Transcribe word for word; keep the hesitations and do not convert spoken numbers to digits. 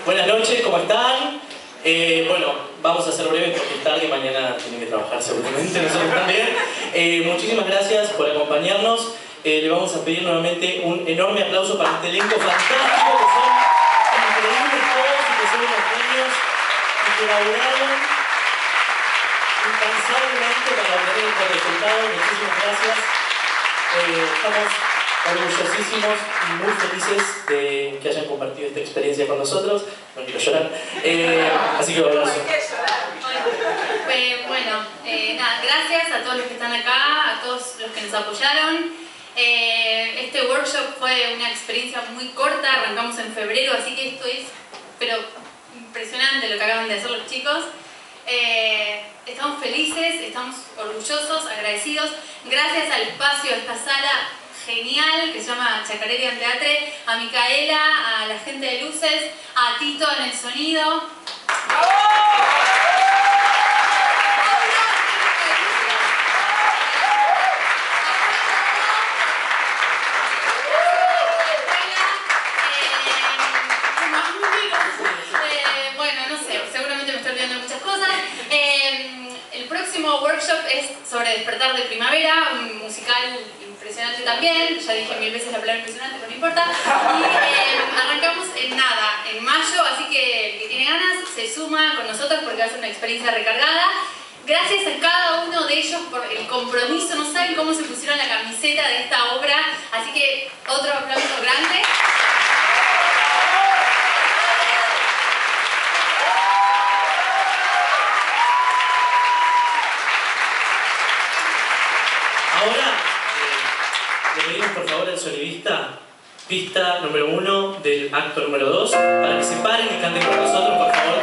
Buenas noches, ¿cómo están? Eh, bueno, vamos a ser breves porque es tarde y mañana tienen que trabajar seguramente, nosotros también. Eh, muchísimas gracias por acompañarnos. Eh, le vamos a pedir nuevamente un enorme aplauso para este elenco fantástico, que son increíbles todos y que son unos genios y que laburaron incansablemente para obtener este resultado. Muchísimas gracias. Eh, estamos orgullosísimos y muy felices de que hayan compartido esta experiencia con nosotros. No quiero llorar. Eh, así que un abrazo. Eh, bueno, eh, nada, gracias a todos los que están acá, a todos los que nos apoyaron. Eh, este workshop fue una experiencia muy corta, arrancamos en febrero, así que esto es pero impresionante lo que acaban de hacer los chicos. Eh, estamos felices, estamos orgullosos, agradecidos. Gracias al espacio, a esta sala genial que se llama Chacarerian Teatre, a Micaela, a la gente de luces, a Tito en el sonido. Eh, bueno, no sé, seguramente me estoy olvidando de muchas cosas. Eh, el próximo workshop es sobre Despertar de Primavera, un musical impresionante también. Ya dije mil veces la palabra impresionante, pero no importa. Y eh, arrancamos en nada, en mayo, así que el que tiene ganas se suma con nosotros porque va a ser una experiencia recargada. Gracias a cada uno de ellos por el compromiso, no saben cómo se pusieron la camiseta de esta obra, así que otro aplauso grande. Ahora, eh, le pedimos por favor al sonidista pista número uno del acto número dos para que se paren y canten con nosotros, por favor.